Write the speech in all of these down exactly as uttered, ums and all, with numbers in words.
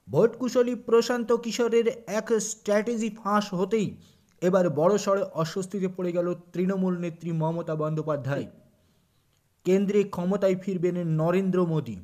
Vote কুশলী প্রশান্ত কিশোরের এক স্ট্র্যাটেজি ফাঁস হতেই এবার বড়সড় অস্বস্তিতে পড়ে গেল তৃণমূল নেত্রী মমতা বন্দ্যোপাধ্যায়। কেন্দ্রে ক্ষমতায় ফিরবেন নরেন্দ্র মোদী।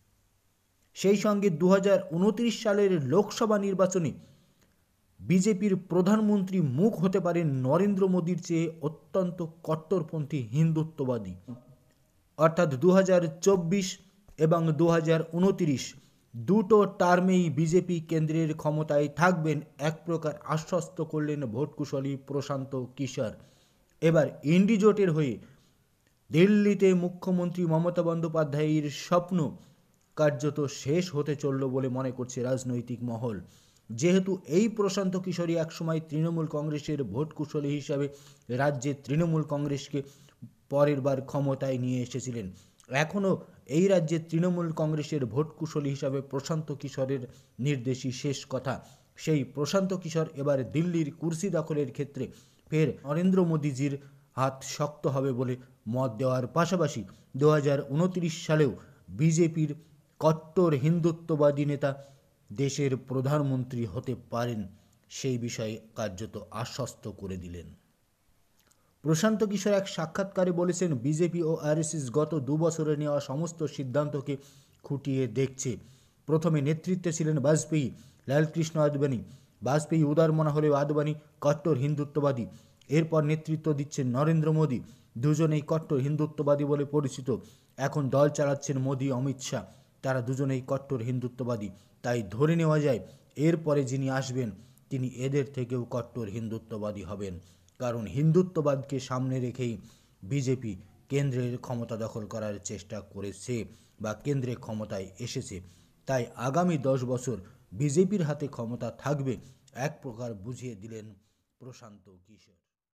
সেই সঙ্গে দু হাজার উনত্রিশ সালের লোকসভা নির্বাচনে বিজেপির প্রধানমন্ত্রী মুখ হতে পারেন নরেন্দ্র মোদীর চেয়ে অত্যন্ত কট্টরপন্থী হিন্দুত্ববাদী। অর্থাৎ দু হাজার চব্বিশ এবং দু হাজার উনত্রিশ দুটো টার্মেই বিজেপি কেন্দ্রের ক্ষমতায় থাকবেন এক প্রকার আশ্বস্ত করলেন ভোটকুশলী প্রশান্ত কিশোর। এবার ইন্ডি জোটের হয়ে দিল্লিতে মুখ্যমন্ত্রী মমতা বন্দ্যোপাধ্যায়ের স্বপ্ন কার্যত শেষ হতে চলল বলে মনে করছে রাজনৈতিক মহল। যেহেতু এই প্রশান্ত কিশোরী একসময় তৃণমূল কংগ্রেসের ভোটকুশলী হিসাবে রাজ্যে তৃণমূল কংগ্রেসকে পরের বার ক্ষমতায় নিয়ে এসেছিলেন, এখনও এই রাজ্যে তৃণমূল কংগ্রেসের ভোটকুশলী হিসাবে প্রশান্ত কিশোরের নির্দেশই শেষ কথা। সেই প্রশান্ত কিশোর এবার দিল্লির কুর্সি দখলের ক্ষেত্রে ফের নরেন্দ্র মোদীজির হাত শক্ত হবে বলে মত দেওয়ার পাশাপাশি দু হাজার উনত্রিশ সালেও বিজেপির কট্টর হিন্দুত্ববাদী নেতা দেশের প্রধানমন্ত্রী হতে পারেন, সেই বিষয়ে কার্যত আশ্বস্ত করে দিলেন। প্রশান্ত কিশোর এক সাক্ষাৎকারে বলেছেন, বিজেপি ও আরএসএস গত দু বছরে নেওয়া সমস্ত সিদ্ধান্তকে খুঁটিয়ে দেখছে। প্রথমে নেতৃত্বে ছিলেন বাজপেয়ী, লালকৃষ্ণ আদবানি। বাজপেয়ী উদার মনা হলেও আদবানি কট্টর হিন্দুত্ববাদী। এরপর নেতৃত্ব দিচ্ছেন নরেন্দ্র মোদী, দুজনেই কট্টর হিন্দুত্ববাদী বলে পরিচিত। এখন দল চালাচ্ছেন মোদী, অমিত শাহ, তারা দুজনেই কট্টর হিন্দুত্ববাদী। তাই ধরে নেওয়া যায় এরপরে যিনি আসবেন তিনি এদের থেকেও কট্টর হিন্দুত্ববাদী হবেন। কারণ হিন্দুত্ববাদকে সামনে রেখেই বিজেপি কেন্দ্রের ক্ষমতা দখল করার চেষ্টা করেছে বা কেন্দ্রে ক্ষমতায় এসেছে। তাই আগামী দশ বছর বিজেপির হাতে ক্ষমতা থাকবে এক প্রকার বুঝিয়ে দিলেন প্রশান্ত কিশোর।